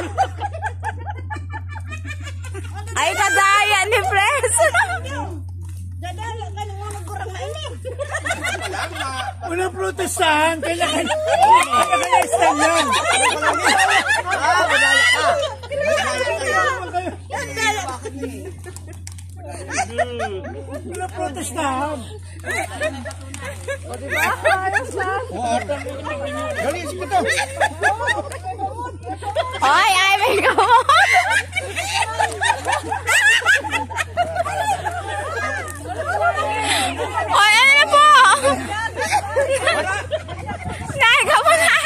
Ay, kadaya ni Pres. Dadala ka nung mga kurang na ini. Unang protestahan. Kailangan yan. Unang protestahan. O, diba? Ayos lang. Galing, sige to. Ay, may gamot. Ay, ano na po? Nay, gamot na.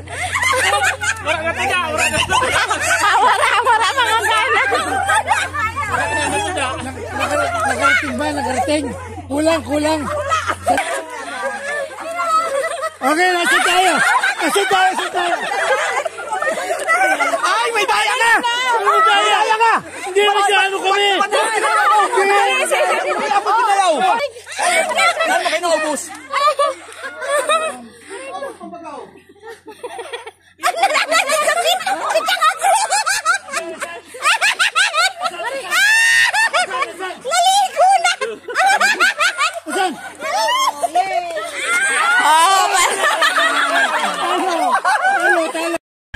Wala mga gana. Nagarating ba? Nagarating? Kulang. Okay, nasa tayo. Ay, may daya ka! May daya ka! Hindi masyado kami! Saan mo kayo naubos? Naligo na! Saan? Oh, Talo.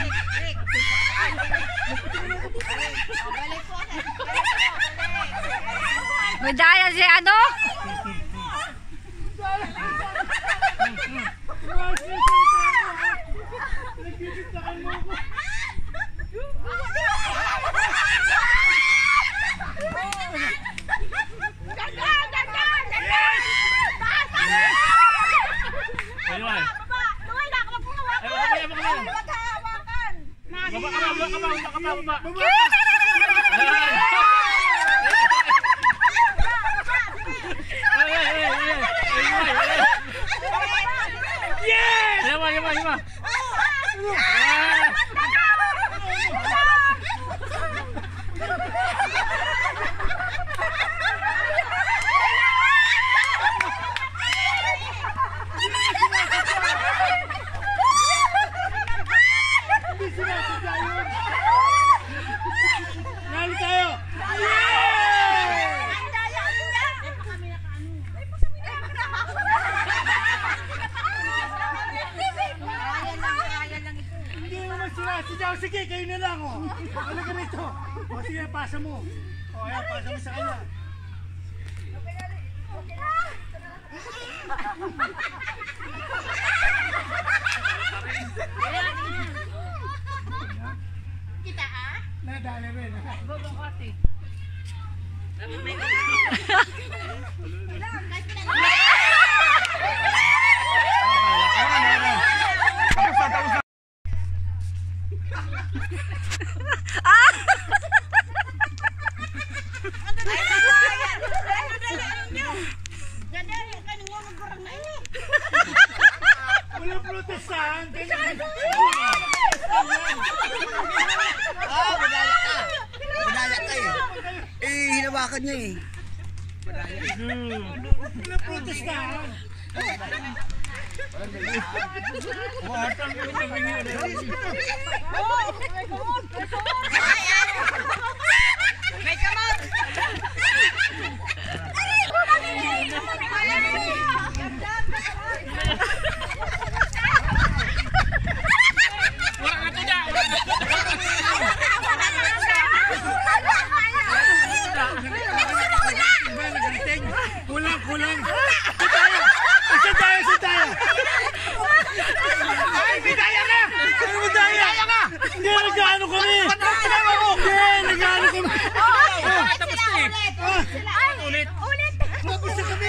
may daya si ano? Sige, kayo na lang, oh. Wala ka rito. O, sige, pasa mo. O, ayan, pasa mo sa kanya. Kita ah? Nadali rin. Bobokoti. Walang protestahan. Madaya ka eh. Hinawakan niya eh. Walang protestahan. May kamot! Kulang. Isa tayo. Ay, may daya ka! May daya ka! Hindi, nag-ano kami! Ulit! Tapos na kami!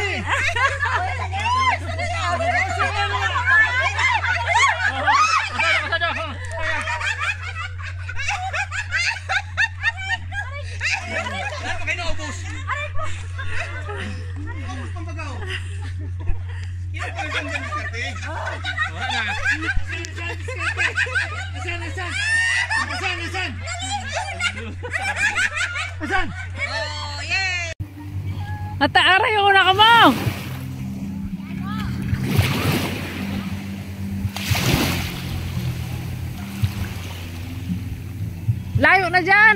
Saan mo kayo naubos? Asan? Oh, yeah! Nataaray ako na ka mo! Layo na dyan.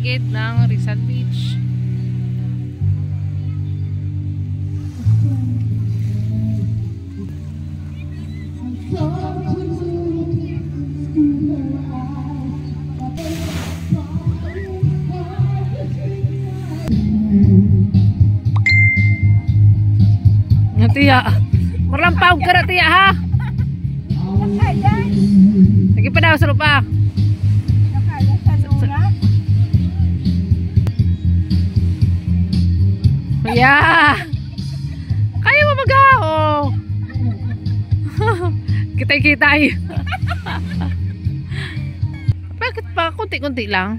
paligid ng Rizal Beach. Tiya, marampaw ka na tiya ha. Lagi pa daw sa lupa. Yeah. Kaya mo mag-aho. Kitay-kitay. Bakit pa kunti-kunti lang?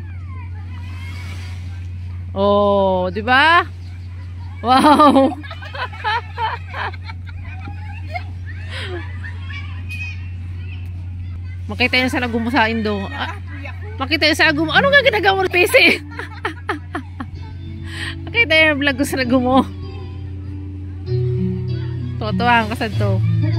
Oh, di ba? Wow. Makita yun sa lagumo sa Indo. Makita yun sa lagumo. Ano nga ginagawa mo, Pisi? Makita yun ang vlog ko sa lagumo. Totoo ang kasad to.